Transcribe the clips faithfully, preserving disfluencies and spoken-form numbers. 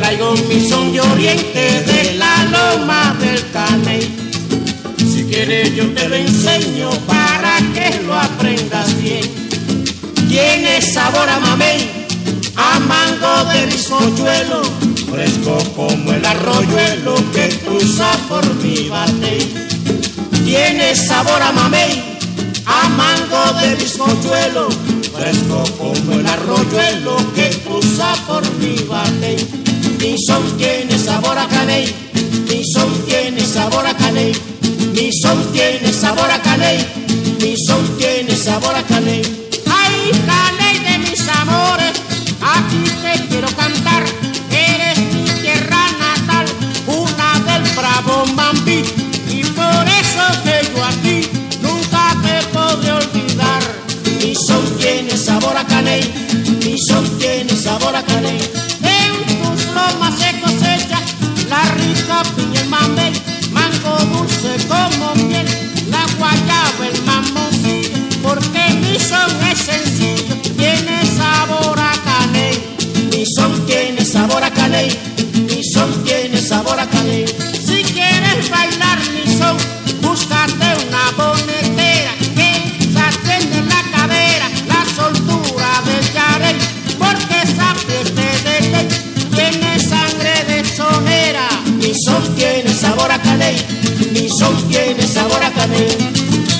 traigo mi son de oriente de la loma del Caney. Si quieres yo te lo enseño para que lo aprendas bien. Tiene sabor a mamey, a mango de bizcochuelo, fresco como el arroyuelo que cruza por mi batey. Tiene sabor a mamey, a mango de bizcochuelo, fresco como el arroyuelo que cruza por mi batey. Mi son tiene sabor a caney, mi son tiene sabor a caney, mi son tiene sabor a caney, mi son tiene sabor a caney. Ay, caney de mis amores, aquí te quiero cantar. Eres mi tierra natal, una del bravo Mambí, y por eso que yo a ti nunca te podré olvidar. Mi son tiene sabor a caney, mi son tiene sabor a caney. En tus lomas se cosecha la rica piña, el mamey, mango dulce como miel, la guayaba, el mamoncillo, porque mi son es sencillo, tiene sabor a caney. Mi son tiene sabor a caney, mi son tiene sabor a caney. Si quieres bailar mi son, búscate una bonetera que saquen la cadera, la soltura del yarey, porque esa fiesta de ley tiene sangre de sonera. Mi son tiene sabor a caney, mi son tiene sabor a caney.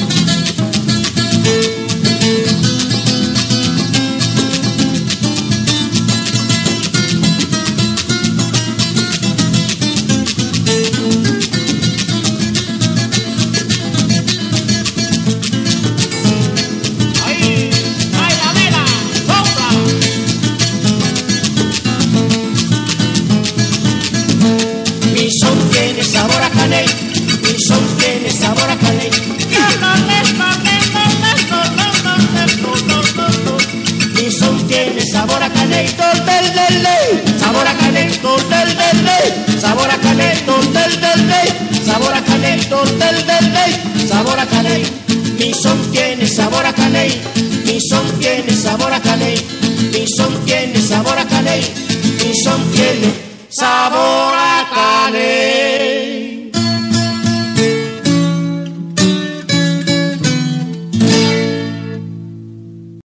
Mi son tiene sabor a caney, mi son tiene sabor a caney. Mi son tiene sabor a caney, tol del del ley, sabor a caney, tol del del ley, sabor a caney, tol del del ley, sabor a caney, tol del del ley, sabor a caney. Mi son tiene sabor a caney, mi son tiene sabor a caney, mi son tiene sabor a caney, mi son tiene sabor a caney.